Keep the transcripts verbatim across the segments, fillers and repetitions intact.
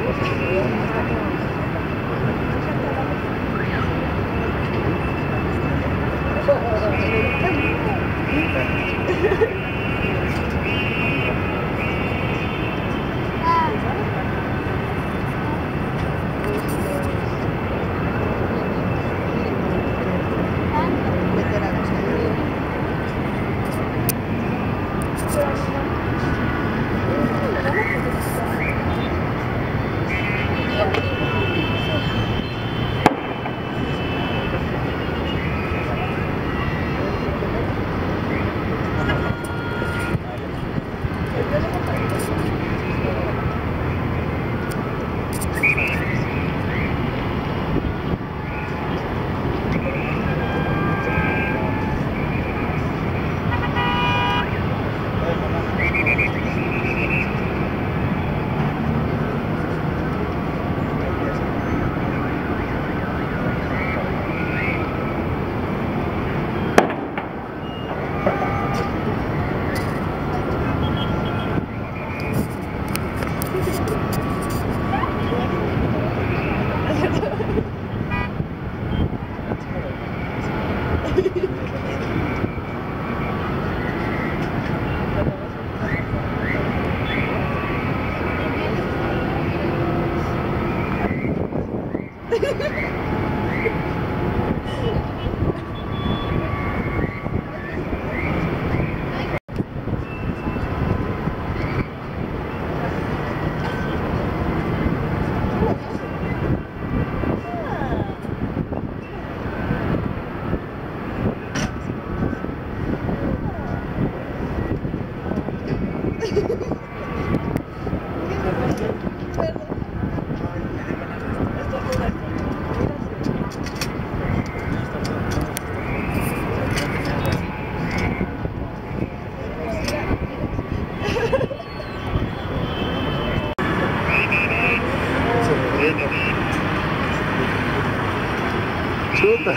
Chuta.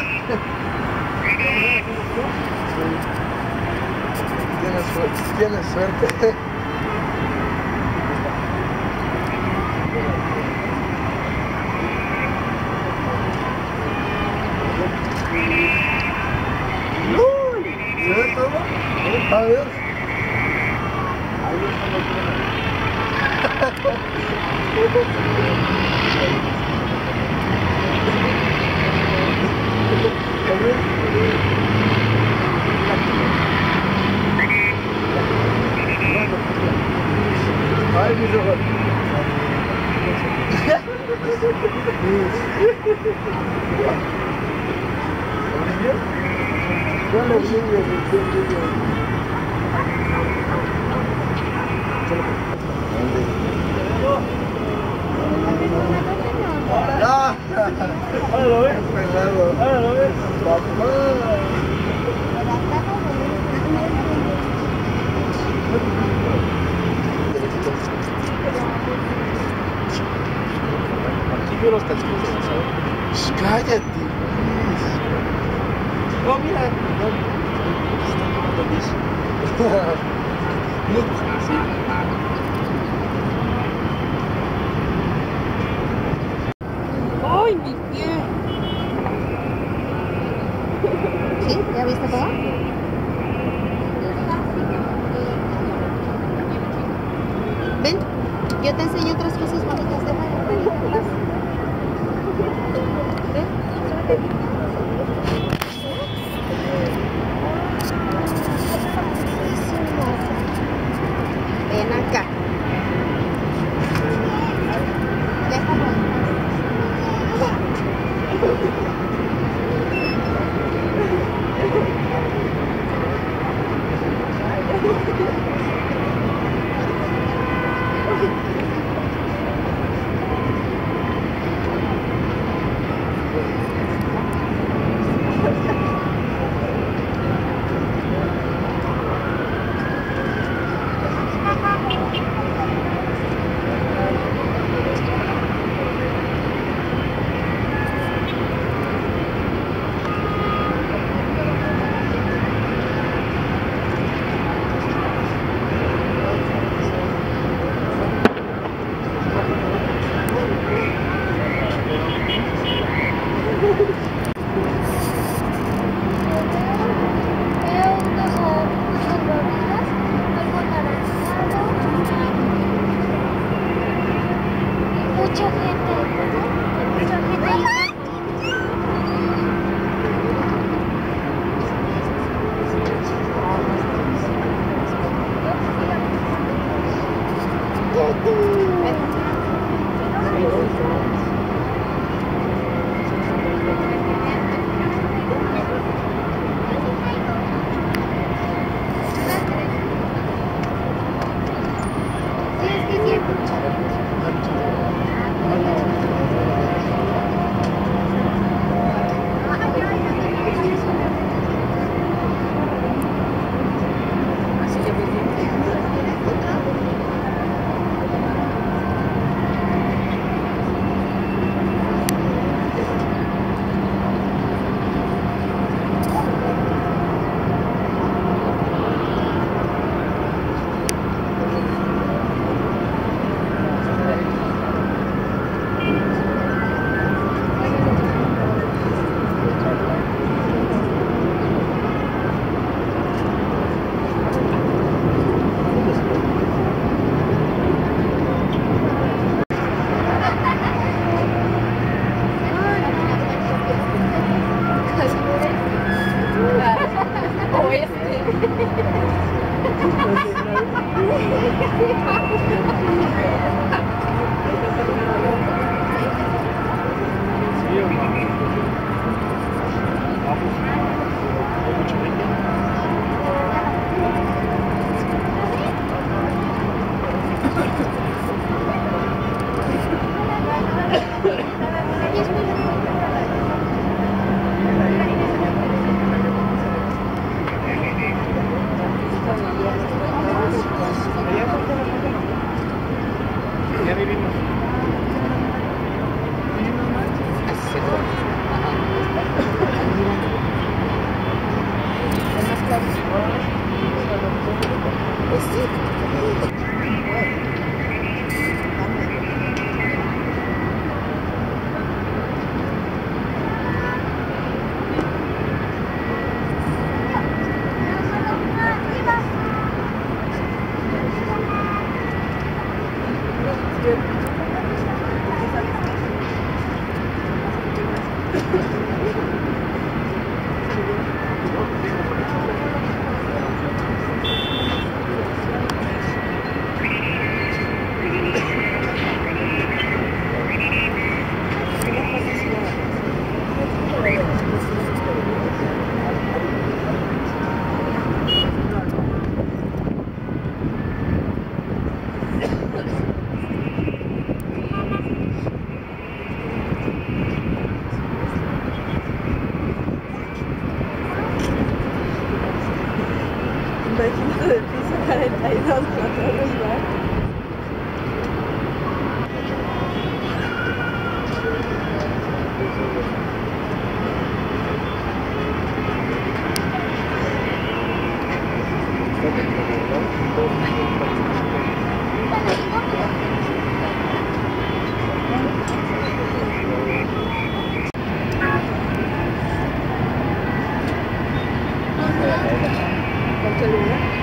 Tienes suerte, tienes suerte. ¿Se ve todo? A ver. Ahí está Ay, mis ojos. Bueno, sí, ah, ahora lo ves, ahora lo ves, papá. Aquí veo los tachitos, ¿sabes? Cállate. Oh, mira. Sí. ¡Ay, mi pie! ¿Sí? ¿Ya viste todo? Ven, yo te enseño otras cosas bonitas de Ven, ven acá. mucha gente. Mucha gente. Ya vivimos. Imagínate del piso cuarenta y dos con todo el lugar. ¿Cuánto lugar?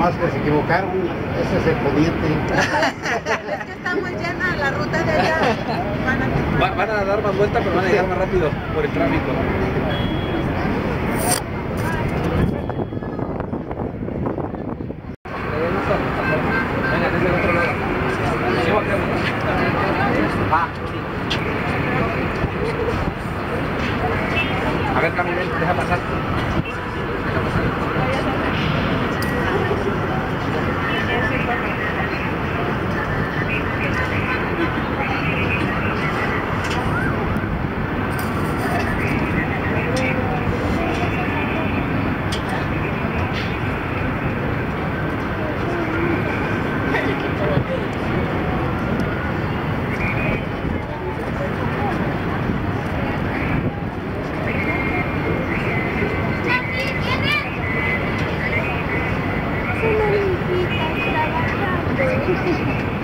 más que se equivocaron, ese es el poniente. Es que estamos llena la ruta de allá. Van a... Va- van a dar más vueltas, pero van a llegar más rápido por el tráfico. Venga, desde el otro lado. Llevo acá. Va. A ver, Cami, ven, deja pasar. Deja pasar. Una niñita trabajando.